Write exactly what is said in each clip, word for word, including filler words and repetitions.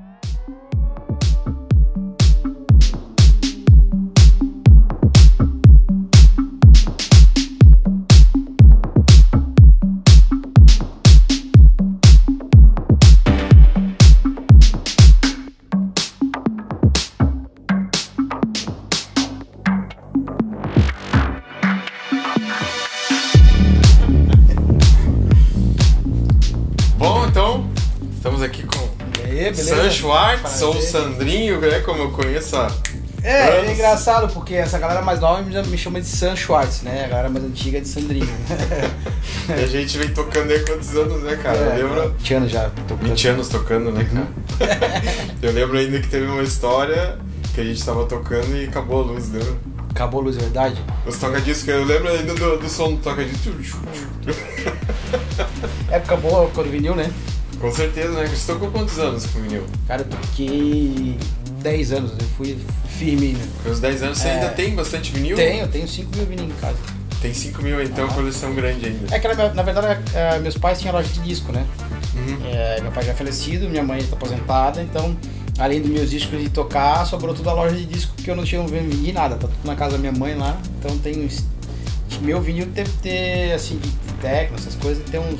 Sam Schwartz, ou Sandrinho, né, como eu conheço há É, anos. É engraçado porque essa galera mais nova me, me chama de Sam Schwartz, né? A galera mais antiga é de Sandrinho. E a gente vem tocando aí há quantos anos, né, cara? É, eu lembro... vinte anos já tocando. vinte anos tocando, né, cara? Eu lembro ainda que teve uma história que a gente tava tocando e acabou a luz, lembra? Acabou a luz, é verdade? Os toca-discos, eu lembro ainda do, do som do toca-disco. Época boa com o vinil, né? Com certeza, né? Você tocou quantos anos com vinil? Cara, eu toquei dez anos, eu fui firme, né? Com os dez anos você é... ainda tem bastante vinil? Tenho, eu tenho cinco mil vinil em casa. Tem cinco mil, então, ah. coleção grande ainda. É que, na verdade, é, meus pais tinham loja de disco, né? Uhum. É, meu pai já é falecido, minha mãe está aposentada, então, além dos meus discos de tocar, sobrou toda a loja de disco, porque eu não tinha vendido nada, tá tudo na casa da minha mãe lá, então tem uns... Meu vinil deve ter, assim, de techno, essas coisas, tem uns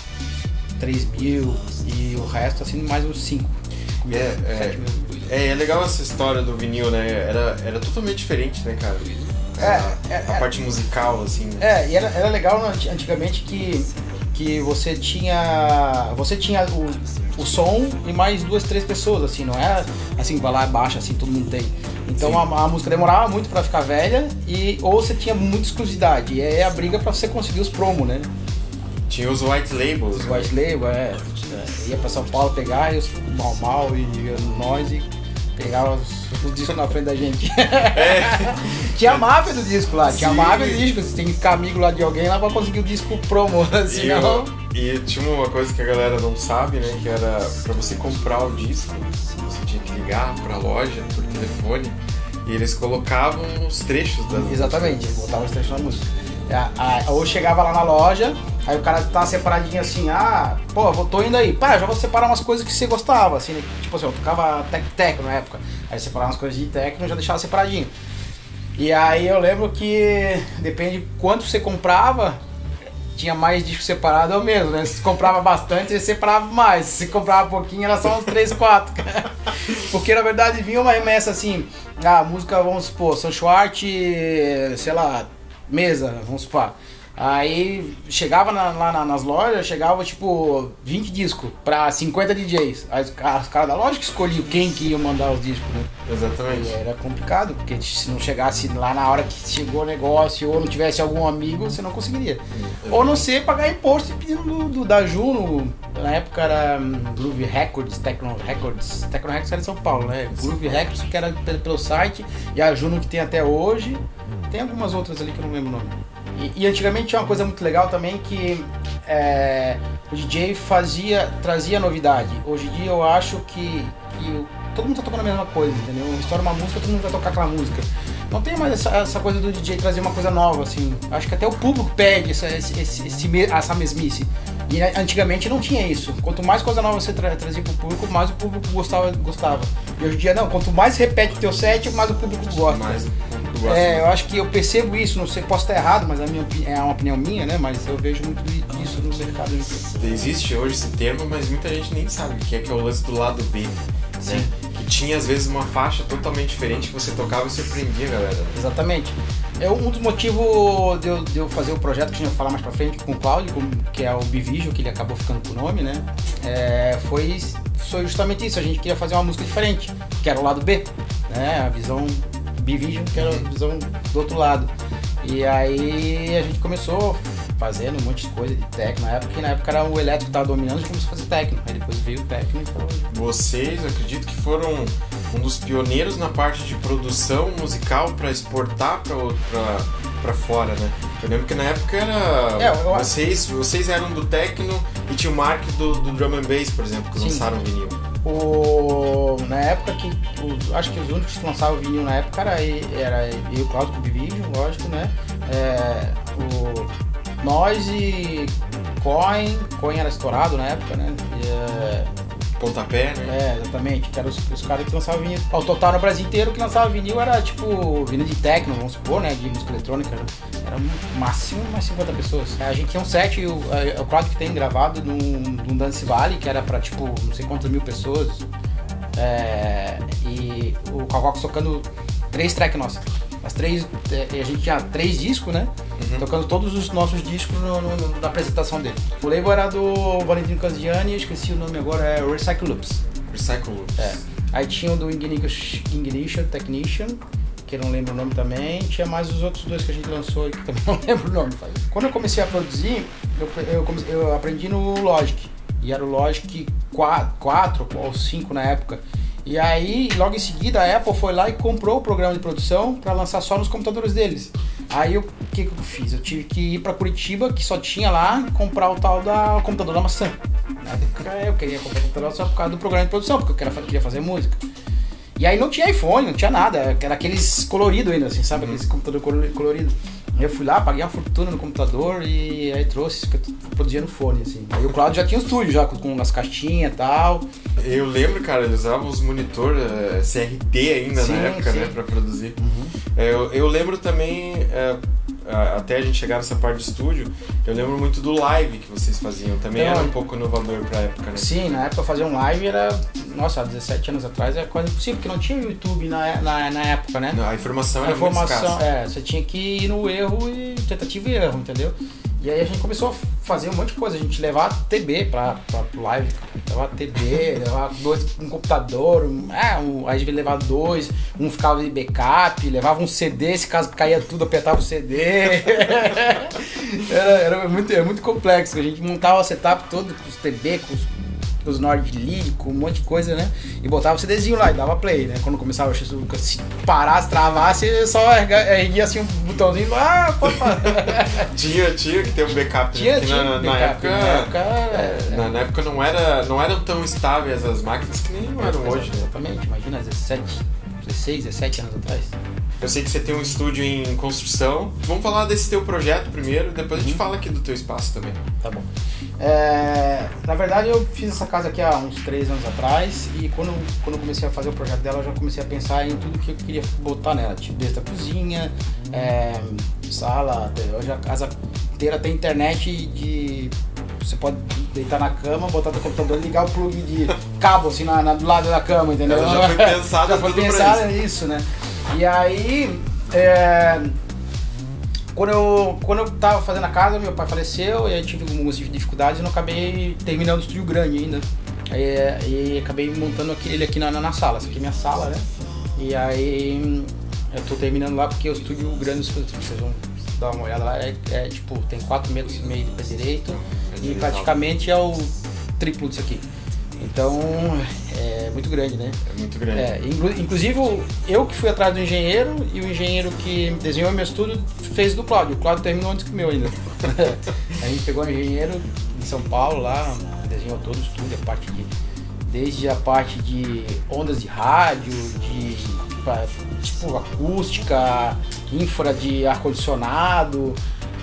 três mil e o resto, assim, mais uns cinco. É, é, é, é legal essa história do vinil, né? Era, era totalmente diferente, né, cara? É, a, é, a parte musical, assim. Né? É, e era, era legal antigamente que, que você tinha. Você tinha o, o som e mais duas, três pessoas, assim, não era assim, vai lá baixa, assim, todo mundo tem. Então a, a música demorava muito pra ficar velha e ou você tinha muita exclusividade. E aí a briga pra você conseguir os promos, né? Tinha os white labels. Os white labels, é, é. Ia pra São Paulo pegar e os mal mal e nós e pegava os, os discos na frente da gente. É. Tinha a máfia do disco lá, tinha Sim. a máfia do disco. Você tem que ficar amigo lá de alguém lá pra conseguir o disco promo, senão... E, e tinha uma coisa que a galera não sabe, né, que era pra você comprar o disco, você tinha que ligar pra loja por telefone e eles colocavam os trechos das Exatamente, músicas. Botavam os trechos na música. Ou chegava lá na loja, aí o cara tava separadinho assim, ah, pô, eu tô indo aí, pá, já vou separar umas coisas que você gostava, assim, né? Tipo assim, eu tocava tec-tec na época, aí separava umas coisas de techno e já deixava separadinho. E aí eu lembro que depende de quanto você comprava, tinha mais disco separado ou mesmo, né? Se você comprava bastante, você separava mais, se você comprava pouquinho, era só uns três, quatro. Porque na verdade vinha uma remessa assim, a música, vamos supor, Sam Schwartz, sei lá, mesa, vamos supor. Aí chegava na, lá na, nas lojas, chegava tipo vinte discos pra cinquenta D Js. Aí os caras da loja que escolhiam quem que ia mandar os discos, né? Exatamente. E era complicado, porque se não chegasse lá na hora que chegou o negócio ou não tivesse algum amigo, você não conseguiria. Exatamente. Ou não ser pagar imposto pedindo do, do, da Juno. Na época era um, Groove Records, Techno Records. Techno Records era em São Paulo, né? Groove Records, que era pelo, pelo site, e a Juno que tem até hoje. Tem algumas outras ali que eu não lembro o nome. E, e antigamente tinha uma coisa muito legal também que é, o D J fazia, trazia novidade. Hoje em dia eu acho que, que todo mundo tá tocando a mesma coisa, entendeu? Estoura uma música, todo mundo vai tocar aquela música. Não tem mais essa, essa coisa do D J trazer uma coisa nova, assim. Acho que até o público pede essa, esse, esse, essa mesmice. E antigamente não tinha isso. Quanto mais coisa nova você tra trazia pro público, mais o público gostava, gostava. E hoje em dia não, quanto mais repete o teu set, mais o público gosta. Mais o público gosta. É, eu acho que eu percebo isso, não sei, posso estar errado, mas a minha, é uma opinião minha, né? Mas eu vejo muito isso no mercado. Existe hoje esse termo, mas muita gente nem sabe o que é, que é o lance do lado B. Sim. Né? Que tinha às vezes uma faixa totalmente diferente que você tocava e surpreendia a galera. Exatamente. É um dos motivos de eu, de eu fazer o projeto que a gente vai falar mais pra frente com o Cláudio, que é o B-Vision, que ele acabou ficando com o nome, né? É, foi, foi justamente isso, a gente queria fazer uma música diferente, que era o lado B, né? A visão B-Vision, que era a visão do outro lado. E aí a gente começou fazendo um monte de coisa de techno na época, e na época era o elétrico que estava dominando, a gente começou a fazer techno. Aí depois veio o techno e falou... Vocês, acredito que foram um dos pioneiros na parte de produção musical para exportar para fora, né? Eu lembro que na época era... É, eu... vocês, vocês eram do techno e tinha o Mark do, do drum and bass, por exemplo, que Sim. lançaram o vinil. O... Na época que... Os... Acho que os únicos que lançavam o vinil na época era, era eu e o Cláudio com o B-Vision, lógico, né? É... O... Nós e Coin, Coin era estourado na época, né? E, é... pontapé, né? É, exatamente. Que eram os, os caras que lançavam vinil. Ao total no Brasil inteiro, que lançava vinil era tipo vinil de techno, vamos supor, né? De música eletrônica. Era um máximo umas cinquenta pessoas. A gente tinha um set, o, o Claudio que tem gravado num, num Dance Valley, que era pra tipo não sei quantas mil pessoas. É, e o Calcox tocando três tracks nossas. As três, a gente tinha três discos, né? Uhum. Tocando todos os nossos discos no, no, na apresentação dele. O label era do Valentino Canziani, esqueci o nome agora, é Recycle Loops. Recycle Loops. É. Aí tinha o do Ignition, Ignition Technician, que eu não lembro o nome também. Tinha mais os outros dois que a gente lançou, que também não lembro o nome. Quando eu comecei a produzir, eu, eu, comecei, eu aprendi no Logic. E era o Logic quatro ou cinco na época. E aí, logo em seguida, a Apple foi lá e comprou o programa de produção para lançar só nos computadores deles. Aí, o que, que eu fiz? Eu tive que ir para Curitiba, que só tinha lá, comprar o tal da o computador da maçã. Eu queria comprar o computador só por causa do programa de produção, porque eu queria fazer música. E aí não tinha iPhone, não tinha nada, era aqueles coloridos ainda, assim, sabe? Aqueles computador colorido. Eu fui lá, paguei uma fortuna no computador e aí trouxe, produzia no fone, assim. Aí o Claudio já tinha um estúdio, já com, com as caixinhas e tal. Eu lembro, cara, ele usava os monitor uh, C R T ainda sim, na época, sim. né, pra produzir. Uhum. Eu, eu lembro também, uh, até a gente chegar nessa parte do estúdio, eu lembro muito do live que vocês faziam. Também então, era um pouco inovador pra época, né? Sim, na época fazer um live era, nossa, há dezessete anos atrás era quase impossível, porque não tinha YouTube na, na, na época, né? Não, a informação a era informação, muito escassa. É, você tinha que ir no erro e tentativa e erro, entendeu? E aí a gente começou a fazer um monte de coisa, a gente levava T B pra, pra, pro live, levava T B, levava dois, um computador, um, é, um, aí a gente levava dois, um ficava de backup, levava um C D, se caso caía tudo, apertava o C D. era era muito, era muito complexo, a gente montava o setup todo com os T B, com os os Nord Lead, com um monte de coisa, né? E botava o CDzinho lá e dava play, né? Quando começava, se parasse, travasse, só erguia assim um botãozinho lá, ah, tinha, tinha que ter um backup. Tinha, né? tinha na, backup, na época, na época, é, na, na época não, era, não eram tão estáveis as máquinas que nem não eram hoje. Exatamente, imagina, dezessete, dezesseis, dezessete anos atrás. Eu sei que você tem um estúdio em construção. Vamos falar desse teu projeto primeiro, depois a gente fala aqui do teu espaço também. Tá bom. É, na verdade, eu fiz essa casa aqui há uns três anos atrás e quando, quando eu comecei a fazer o projeto dela, eu já comecei a pensar em tudo que eu queria botar nela. Tipo, desde a cozinha, é, sala, hoje a casa inteira tem internet de... Você pode deitar na cama, botar no computador e ligar o plug de cabo assim na, na, do lado da cama, entendeu? Ela já foi pensado já foi pensado nisso, né? E aí, é, quando, eu, quando eu tava fazendo a casa, meu pai faleceu e aí tive algumas dificuldades e não acabei terminando o estúdio grande ainda. E, e acabei montando ele aqui na, na sala, essa aqui é minha sala, né? E aí eu tô terminando lá porque o estúdio grande, vocês vão dar uma olhada lá, é, é tipo, tem quatro metros e meio de pé direito e praticamente é o triplo disso aqui. Então, é muito grande, né? É muito grande. É, inclusive, eu que fui atrás do engenheiro e o engenheiro que desenhou meu estúdio fez do Cláudio. O Cláudio terminou antes que o meu ainda. A gente pegou um engenheiro de São Paulo lá, desenhou todo o estúdio, a parte de, desde a parte de ondas de rádio, de tipo acústica, infra de ar-condicionado,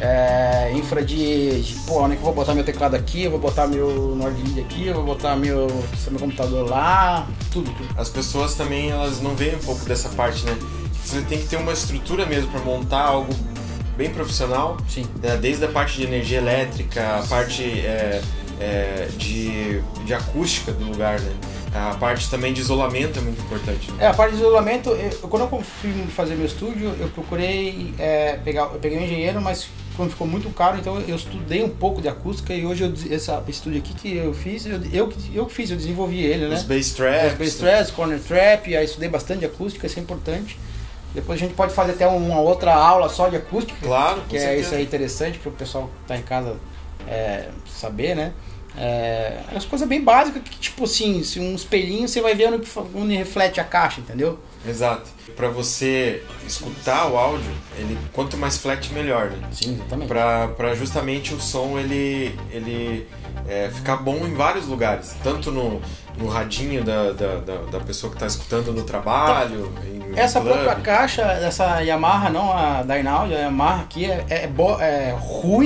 É, infra de, de, pô, onde é que eu vou botar meu teclado aqui, eu vou botar meu Nordlead aqui, eu vou botar meu, meu computador lá, tudo, tudo. As pessoas também, elas não veem um pouco dessa parte, né? Você tem que ter uma estrutura mesmo para montar algo bem profissional. Sim. Né? Desde a parte de energia elétrica, a parte é, é, de, de acústica do lugar, né? A parte também de isolamento é muito importante. Né? É, a parte de isolamento, eu, quando eu fui fazer meu estúdio, eu procurei é, pegar, eu peguei um engenheiro, mas quando ficou muito caro, então eu estudei um pouco de acústica e hoje eu, esse estúdio aqui que eu fiz, eu, eu, eu fiz, eu desenvolvi ele, né? Os bass traps. Os bass traps, corner trap, aí estudei bastante de acústica, isso é importante. Depois a gente pode fazer até uma outra aula só de acústica. Claro, que é isso aí interessante para o pessoal que está em casa é, saber, né? É, as coisas bem básicas que, tipo assim, se um espelhinho você vai ver onde, onde reflete a caixa, entendeu? Exato. Para você escutar o áudio, ele quanto mais flat, melhor, né? Sim, exatamente. Para justamente o som ele, ele é, ficar bom em vários lugares. Tanto no, no radinho da, da, da, da pessoa que está escutando no trabalho. Então, essa club. Própria caixa, essa Yamaha, não a Dynaud, a Yamaha aqui é, é, é ruim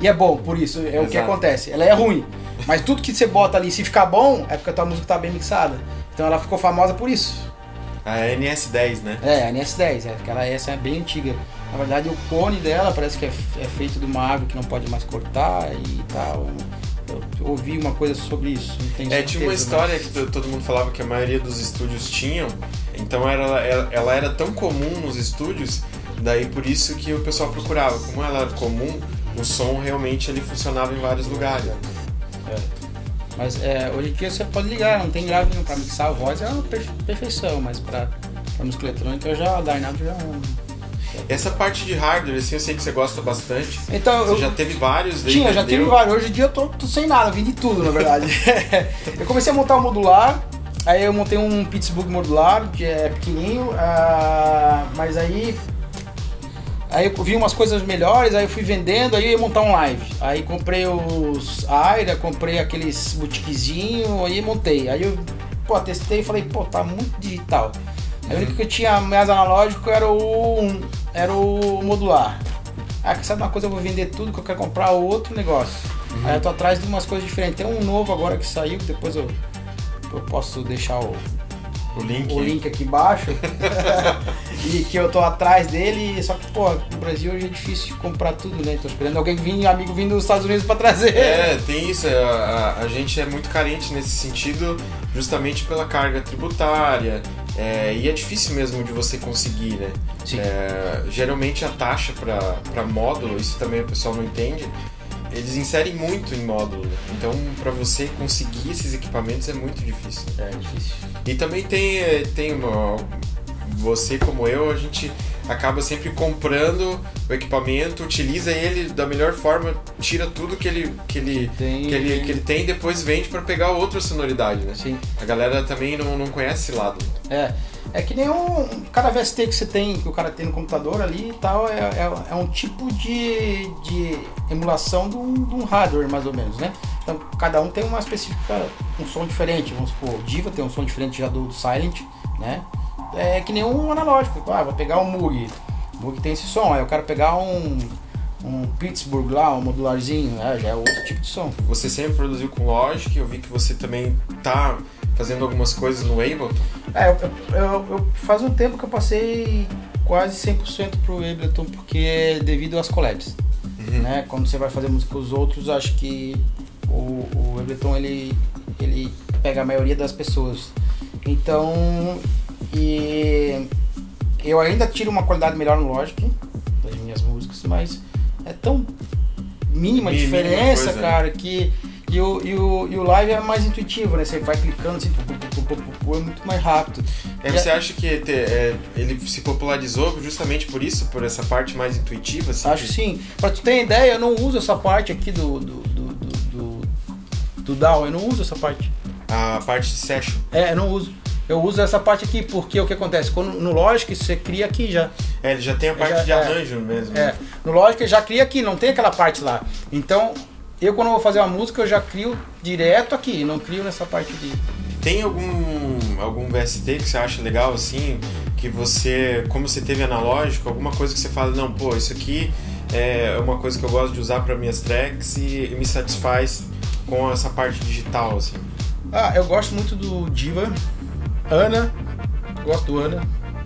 e é bom, por isso, é Exato. O que acontece. Ela é ruim, mas tudo que você bota ali, se ficar bom, é porque a tua música tá bem mixada. Então ela ficou famosa por isso. A N S dez, né? É, a N S dez, é, aquela essa é bem antiga. Na verdade, o cone dela parece que é, é feito de uma árvore que não pode mais cortar e tal. Eu ouvi uma coisa sobre isso. Não tenho é, certeza, tinha uma história mas... que todo mundo falava que a maioria dos estúdios tinham, então ela, ela, ela era tão comum nos estúdios, daí por isso que o pessoal procurava. Como ela era comum, o som realmente ele funcionava em vários lugares. É. Mas é, hoje em dia você pode ligar, não tem grave para mixar a voz, é uma perfeição, mas para música eletrônica eu já, a Dynamic já... Essa parte de hardware, assim, eu sei que você gosta bastante. Então, você eu já teve vários? Tinha, já teve vários. Hoje em dia eu tô, tô sem nada, vim de tudo, na verdade. Eu comecei a montar um modular, aí eu montei um Pittsburgh modular, que é pequenininho, uh, mas aí... Aí eu vi umas coisas melhores, aí eu fui vendendo, aí eu ia montar um live. Aí comprei os Aira, comprei aqueles boutiquezinhos, aí montei. Aí eu, pô, testei e falei, pô, tá muito digital. Aí o único que eu tinha mais analógico era o, era o modular. Ah, quer saber uma coisa, eu vou vender tudo que eu quero comprar outro negócio. Uhum. Aí eu tô atrás de umas coisas diferentes. Tem um novo agora que saiu, que depois eu, eu posso deixar o, o, link. o link aqui embaixo. E que eu tô atrás dele, só que, pô, no Brasil hoje é difícil comprar tudo, né? Tô esperando alguém vir, amigo vindo dos Estados Unidos pra trazer. É, tem isso. A, a, a gente é muito carente nesse sentido, justamente pela carga tributária. É, e é difícil mesmo de você conseguir, né? Sim. É, geralmente a taxa para módulo, isso também o pessoal não entende, eles inserem muito em módulo. Então, para você conseguir esses equipamentos é muito difícil. É difícil. E também tem, tem uma, você como eu, a gente acaba sempre comprando o equipamento, utiliza ele da melhor forma, tira tudo que ele, que ele, tem, que ele, que ele tem e depois vende para pegar outra sonoridade, né? Sim. A galera também não, não conhece esse lado. É, é que nem um, cada V S T que você tem, que o cara tem no computador ali e tal, é, é, é um tipo de, de emulação de um, de um hardware, mais ou menos, né? Então, cada um tem uma específica, um som diferente, vamos supor, o Diva tem um som diferente já do, do Silent, né? É que nem um analógico, ah, vou pegar um Moog, o Moog tem esse som, aí eu quero pegar um, um Pittsburgh lá, um modularzinho, é, já é outro tipo de som. Você sempre produziu com Logic, eu vi que você também tá fazendo algumas coisas no Ableton. É, eu, eu, eu faz um tempo que eu passei quase cem por cento pro Ableton, porque devido às collabs, uhum. né? Quando você vai fazer música com os outros, acho que o, o Ableton, ele, ele pega a maioria das pessoas. Então, e eu ainda tiro uma qualidade melhor no Logic das minhas músicas, mas é tão mínima a diferença, coisa, cara, né? que e o, e, o, e o live é mais intuitivo, né? Você vai clicando assim, pu, pu, pu, pu, pu, é muito mais rápido. É, você a... acha que te, é, ele se popularizou justamente por isso, por essa parte mais intuitiva? Assim, acho que sim. Pra tu ter ideia, eu não uso essa parte aqui do do, do, do, do, do D A W, eu não uso essa parte. A parte de session? É, eu não uso. Eu uso essa parte aqui porque o que acontece? Quando, no Logic você cria aqui já. É, ele já tem a parte já, de arranjo é, mesmo. É, no Logic já cria aqui, não tem aquela parte lá. Então, eu quando vou fazer uma música eu já crio direto aqui, não crio nessa parte de... Tem algum, algum V S T que você acha legal assim, que você, como você teve analógico, alguma coisa que você fala, não, pô, isso aqui é uma coisa que eu gosto de usar para minhas tracks e, e me satisfaz com essa parte digital, assim? Ah, eu gosto muito do Diva, Ana, gosto do Ana,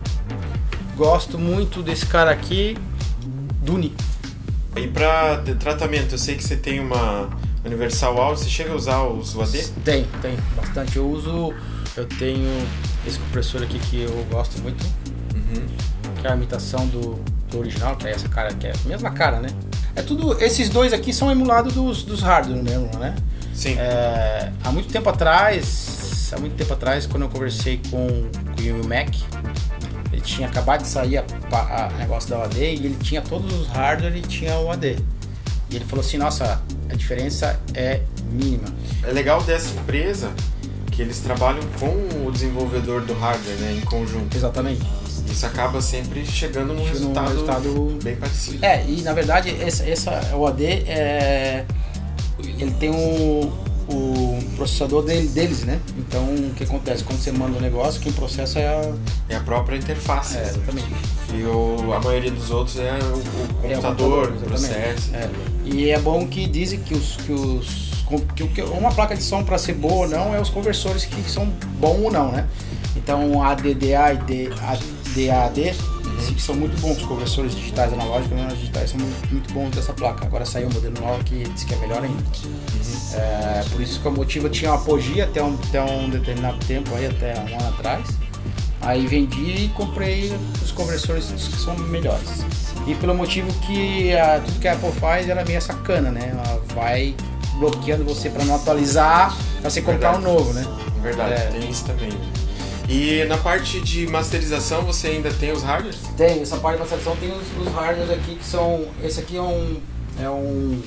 gosto muito desse cara aqui, Duni. E para tratamento, eu sei que você tem uma Universal Audio, você chega a usar os U A D? Tem, tem, bastante. Eu uso, eu tenho esse compressor aqui que eu gosto muito, uhum. que é a imitação do, do original, que é essa cara, que é a mesma cara, né? É tudo, esses dois aqui são emulados dos, dos hardware mesmo, né? Sim. É, há muito tempo atrás, há muito tempo atrás, quando eu conversei com, com o Mac, ele tinha acabado de sair a, a, a negócio da U A D e ele tinha todos os hardware e tinha o U A D. E ele falou assim, nossa, a diferença é mínima. É legal dessa empresa que eles trabalham com o desenvolvedor do hardware, né, em conjunto. Exatamente. Isso acaba sempre chegando num resultado, resultado bem parecido. É, e na verdade essa, essa U A D, é, ele tem um, o processador dele, deles, né? Então, o que acontece? Quando você manda um negócio, quem processa é a... É a própria interface. É, exatamente. E o, a maioria dos outros é o, o computador, é o processo. É. E é bom que dizem que os... Que os que, que uma placa de som para ser boa ou não é os conversores que são bons ou não, né? Então, A D D A e D A D que são muito bons, os conversores digitais analógicos, né? Os digitais são muito, muito bons dessa placa. Agora saiu um modelo novo que diz que é melhor ainda. Uhum. É, por isso que o motivo eu tinha uma Apogee até um, até um determinado tempo, aí, até um ano atrás. Aí vendi e comprei os conversores que são melhores. E pelo motivo que a, tudo que a Apple faz, ela é meio sacana, né? Ela vai bloqueando você para não atualizar, para você comprar Verdade. um novo, né? Verdade, é. Tem isso também. E na parte de masterização você ainda tem os hardwares? Tem, essa parte de masterização tem os, os hardwares aqui que são... Esse aqui é um... É um...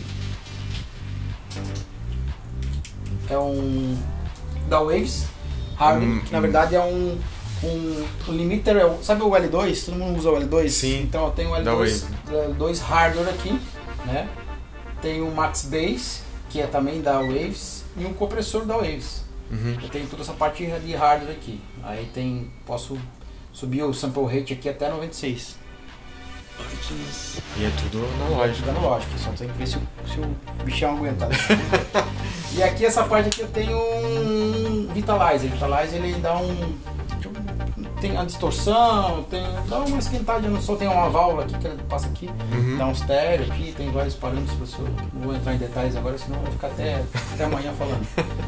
É um... Da Waves hardware, hum, que na verdade é um... Um, um limiter, sabe o L dois? Todo mundo usa o L dois? Sim. Então eu tenho o L dois, L dois hardware aqui, né? Tem o Max Bass, que é também da Waves, e um compressor da Waves. Uhum. Eu tenho toda essa parte de hardware aqui. Aí tem, posso subir o sample rate aqui até noventa e seis. E é tudo analógico. Tudo analógico, só tem que ver se o, se o bichão aguenta. E aqui essa parte aqui eu tenho um Vitalizer. Vitalizer ele dá um... Tem a distorção, tem, dá uma esquentadinha, não só tem uma válvula aqui que ele passa aqui, uhum. Dá um estéreo aqui, tem vários parâmetros, professor. Não vou entrar em detalhes agora, senão vai ficar até, até amanhã falando.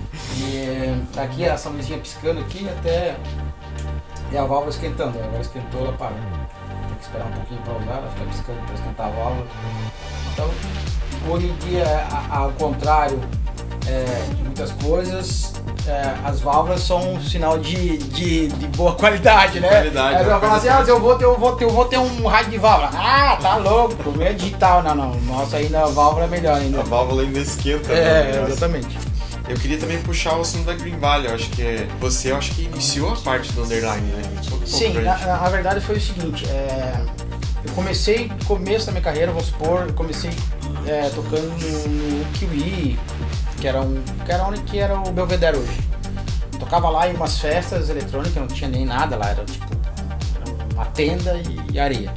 E aqui essa luzinha piscando aqui até e a válvula esquentando, agora esquentou, ela para. Tem que esperar um pouquinho para usar, ela fica piscando para esquentar a válvula. Então, hoje em dia, ao contrário é, de muitas coisas, É, as válvulas são um sinal de, de, de boa qualidade, né? Qualidade, Aí você vai falar assim, ah, eu vou ter, eu vou ter, eu vou ter um rádio de válvula. Ah, tá louco, o meu é digital. Não, não, nossa, ainda a válvula é melhor ainda. A válvula ainda esquenta. É, né? Exatamente. Eu queria também puxar o assunto da Green Valley. Eu acho que é, você eu acho que iniciou a parte do underline, né? Um Sim, na, na verdade foi o seguinte, é, eu comecei no começo da minha carreira, vamos supor, eu comecei é, tocando no, no Kiwi, que era um que era onde que era o Belvedere hoje. Tocava lá em umas festas eletrônicas, não tinha nem nada lá, era tipo uma tenda e, e areia.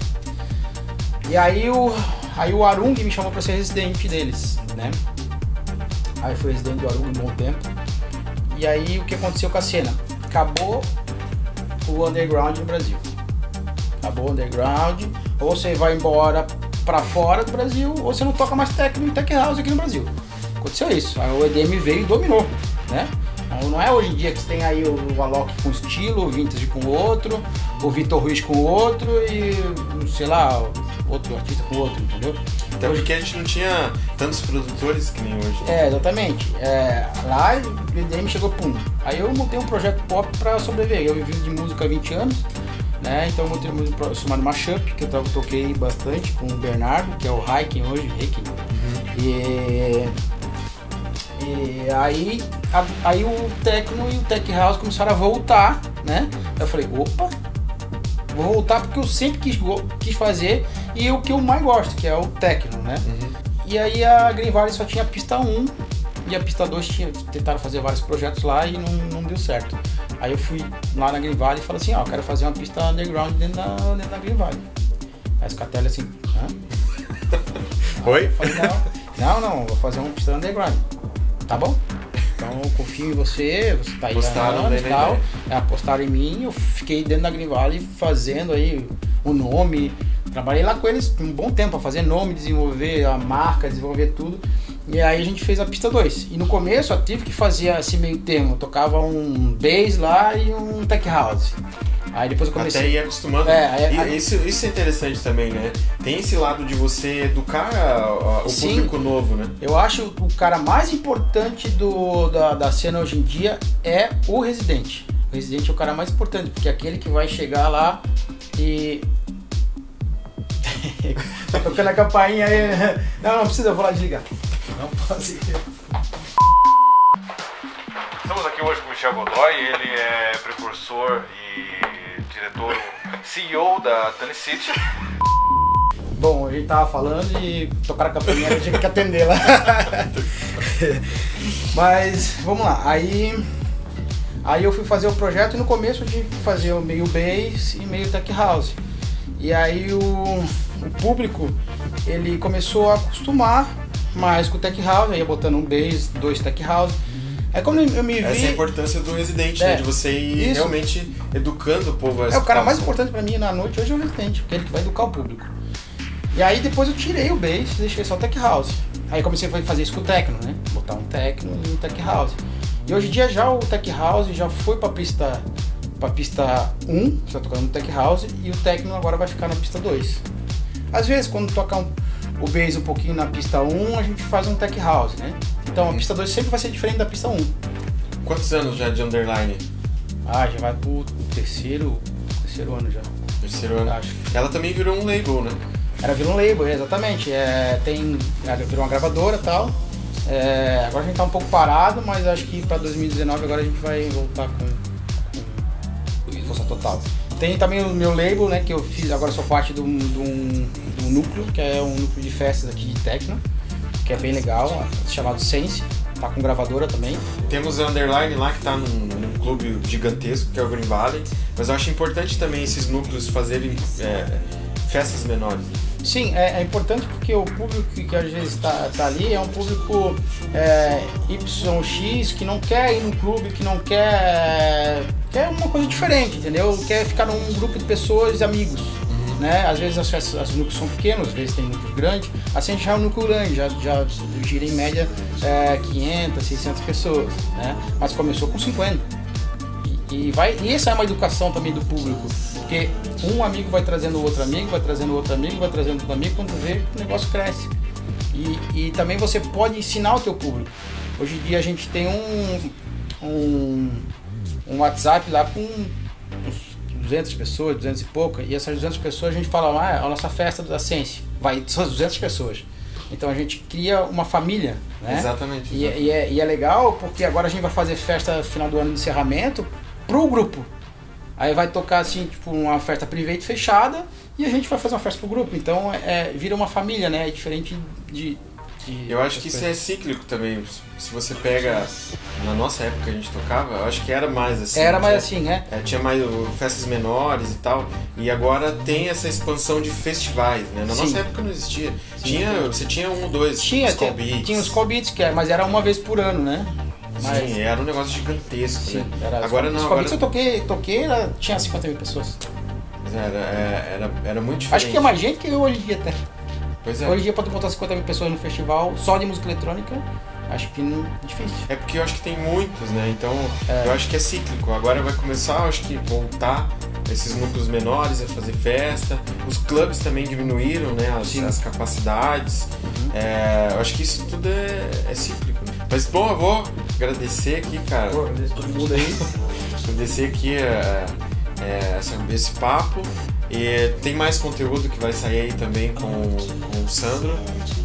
E aí o aí o Arung me chamou para ser residente deles, né? Aí fui residente do Arung um bom tempo. E aí o que aconteceu com a cena? Acabou o underground no Brasil. Acabou o underground, ou você vai embora para fora do Brasil, ou você não toca mais techno e tech house aqui no Brasil. Aconteceu isso, aí o E D M veio e dominou, né? Não é hoje em dia que você tem aí o Alok com estilo, o Vintage com outro, o Vitor Ruiz com outro e, sei lá, outro artista com outro, entendeu? Até porque a gente não tinha tantos produtores que nem hoje. É, exatamente. É, lá o E D M chegou, pum. Aí eu montei um projeto pop pra sobreviver. Eu vivi de música há vinte anos, né? Então eu montei um projeto chamado Mashup, que eu toquei bastante com o Bernardo, que é o Hiking hoje, Hiking. Uhum. E... E aí, a, aí o techno e o tech house começaram a voltar, né? Eu falei, opa, vou voltar porque eu sempre quis, quis fazer e o que eu mais gosto, que é o techno, né? Uhum. E aí a Green Valley só tinha a pista um e a pista dois tinha, tentaram fazer vários projetos lá e não, não deu certo. Aí eu fui lá na Green Valley e falei assim, ó, eu quero fazer uma pista underground dentro da, dentro da Green Valley. Aí os Catelli assim, hã? Oi? Eu falei, não, não, não, vou fazer uma pista underground. Tá bom? Então eu confio em você, você tá aí apostaram anos e tal. É, apostaram em mim, eu fiquei dentro da Green Valley fazendo aí o nome. Trabalhei lá com eles um bom tempo, a fazer nome, desenvolver a marca, desenvolver tudo. E aí a gente fez a pista dois. E no começo eu tive que fazer esse meio termo. Eu tocava um bass lá e um tech house. Aí depois eu comecei... Até ir acostumando. É, aí, aí... Isso, isso é interessante também, né? Tem esse lado de você educar o Sim, público novo, né? Eu acho o cara mais importante do, da, da cena hoje em dia é o residente. O residente é o cara mais importante, porque é aquele que vai chegar lá e... tá tocando a campainha aí. Não, não precisa, eu vou lá desligar. Não posso ir. Estamos aqui hoje com o Michel Godoy, ele é precursor e diretor, C E O da Tani City. Bom, a gente tava falando e tocaram a campainha, eu tive que atender lá. Mas, vamos lá, aí, aí eu fui fazer o projeto e no começo eu tive que fazer o meio bass e meio tech house. E aí o, o público, ele começou a acostumar mais com o tech house, aí ia botando um bass, dois tech house. Aí quando eu me vi... Essa é a importância do residente, é, né? De você ir isso. realmente educando o povo a É, o cara mais importante pra mim na noite hoje é o residente, porque é ele que vai educar o público. E aí depois eu tirei o bass e deixei só o tech house. Aí comecei a fazer isso com o techno, né? Botar um techno e um tech house. E hoje em dia já o tech house já foi pra pista, pra pista um, você tá tocando no tech house, e o techno agora vai ficar na pista dois. Às vezes quando toca um, o bass um pouquinho na pista um, a gente faz um tech house, né? Então a pista dois sempre vai ser diferente da pista um. Quantos anos já de Underline? Ah, já vai pro terceiro, terceiro ano já. Terceiro ano. Acho. Ela também virou um label, né? Ela virou um label, exatamente. É, tem, virou uma gravadora e tal. É, agora a gente tá um pouco parado, mas acho que para dois mil e dezenove agora a gente vai voltar com, com força total. Tem também o meu label, né, que eu fiz, agora sou parte de um, de um, de um núcleo, que é um núcleo de festas aqui de techno, que é bem legal, chamado Sense. Tá com gravadora também. Temos a Underline lá que tá num, num clube gigantesco, que é o Green Valley. Mas eu acho importante também esses núcleos fazerem é, festas menores. Sim, é, é importante porque o público que às vezes está tá ali é um público é, Y X que não quer ir no clube, que não quer... quer uma coisa diferente, entendeu? Quer ficar num grupo de pessoas, amigos. Uhum. Né? Às vezes as festas, os núcleos são pequenos, às vezes tem núcleo grande. Assim a gente já é um núcleo grande, já, já gira em média é, quinhentas, seiscentas pessoas, né? Mas começou com cinquenta. E, vai, e essa é uma educação também do público, porque um amigo vai trazendo outro amigo, vai trazendo outro amigo, vai trazendo outro amigo, quando vê, o negócio cresce. E, e também você pode ensinar o teu público. Hoje em dia a gente tem um, um, um WhatsApp lá com uns duzentas pessoas, duzentas e pouca, e essas duzentas pessoas a gente fala, ah, a nossa festa da Sense, vai, são duzentas pessoas. Então a gente cria uma família, né? Exatamente. E, e, é, e é legal porque agora a gente vai fazer festa final do ano de encerramento pro grupo. Aí vai tocar assim, tipo, uma festa private fechada e a gente vai fazer uma festa pro grupo. Então é, vira uma família, né? É diferente de... de eu acho que isso é cíclico também. Se você pega... Na nossa época que a gente tocava, eu acho que era mais assim. Era mais assim, né? É, tinha mais uh, festas menores e tal. E agora tem essa expansão de festivais, né? Na Sim. nossa época não existia. Tinha, você tinha um ou dois tinha, Skull Beats. Tinha os Skull Beats, que era, mas era uma vez por ano, né? Mas... Sim, era um negócio gigantesco, Sim, né? Era agora não, agora... agora... eu toquei, toquei era, tinha cinquenta mil pessoas. Mas era, era, era muito diferente. Acho que é mais gente que hoje em dia até. Pois é. Hoje em dia, pra tu botar cinquenta mil pessoas no festival, só de música eletrônica, acho que não é difícil. É porque eu acho que tem muitos, né? Então, é. eu acho que é cíclico. Agora vai começar, eu acho que voltar esses núcleos menores a fazer festa. Os clubes também diminuíram, né? As, as capacidades. Uhum. É, eu acho que isso tudo é, é cíclico, né? Mas, bom, eu vou agradecer aqui, cara. Pô, agradeço todo mundo aí. Agradecer aqui é, é, esse papo. E tem mais conteúdo que vai sair aí também com, com o Sandro.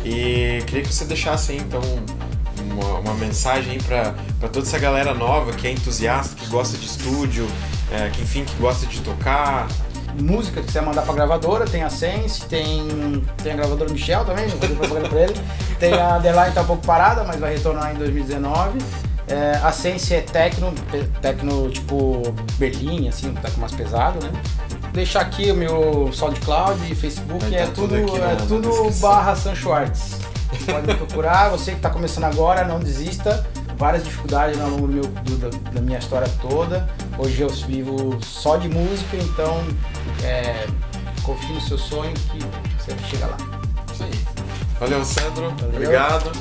E queria que você deixasse aí, então, uma, uma mensagem aí pra, pra toda essa galera nova que é entusiasta, que gosta de estúdio, é, que enfim, que gosta de tocar. Música que você vai mandar pra gravadora, tem a Sense, tem, tem a gravadora Michel também, vou fazer propaganda pra ele. Tem a Underline, tá um pouco parada, mas vai retornar em dois mil e dezenove. É, a Sense é techno, techno tipo Berlim, assim, um techno mais pesado, né? Deixar aqui o meu SoundCloud e Facebook, é tudo, tudo é na, tudo na barra Sancho Arts. Pode me procurar, você que está começando agora, não desista. Várias dificuldades ao longo do meu, do, da minha história toda. Hoje eu vivo só de música, então é, confie no seu sonho que você chega lá. Isso aí. Valeu, Sandro. Valeu. Obrigado.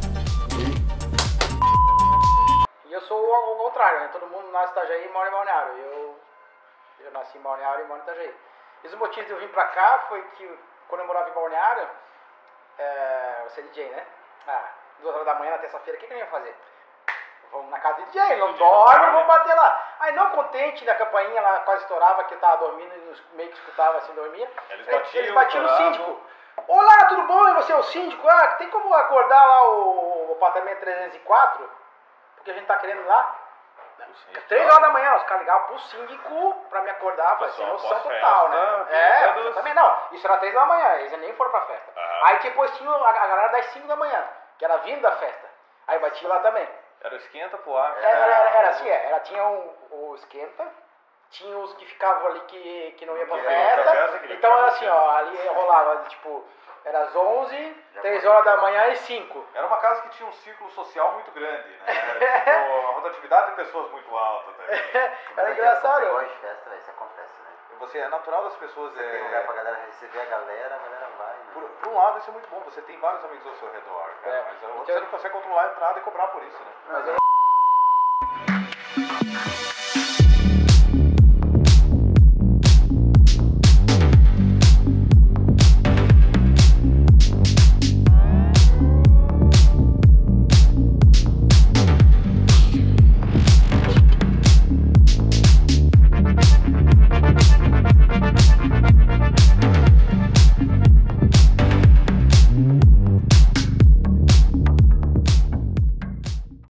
E eu sou ao contrário, né? Todo mundo nasce em Itajaí e mora em Balneário. Eu... Eu nasci em Balneário e moro em Itajaí. E o motivo de eu vir pra cá foi que, quando eu morava em Balneário, é, você é D J, né? Ah, duas horas da manhã na terça-feira, o que, que eu ia fazer? Vamos na casa de D J, não dorme, vamos bater lá. Aí, não contente da campainha lá, quase estourava, que eu tava dormindo e meio que escutava assim, dormia. Eles batiam, eles batiam no síndico. Olá, tudo bom? E você é o síndico? Ah, tem como acordar lá o, o apartamento trezentos e quatro? Porque a gente tá querendo ir lá. Três horas da manhã, os caras ligavam pro síndico pra me acordar, falei assim, noção total, né? É, eu também não. Isso era três da manhã, eles nem foram pra festa. Uhum. Aí depois tinha a galera das cinco da manhã, que era vindo da festa. Aí batia lá também. Era o esquenta pro after. Era, era, era assim, era, tinha o, o esquenta, tinha os que ficavam ali que, que não iam pra festa. festa então era assim, ó, ali rolava, tipo, era às onze, três horas da manhã e cinco. Era uma casa que tinha um círculo social muito grande, né? Era, tipo, a rotatividade de pessoas muito alta também. Era engraçado. Você gosta de festa, isso acontece, né? Você, é natural das pessoas... Você é... tem lugar pra galera receber a galera, a galera vai. Né? Por, por um lado, isso é muito bom. Você tem vários amigos ao seu redor, cara. É. Mas outro, você não consegue controlar a entrada e cobrar por isso, né? Mas eu...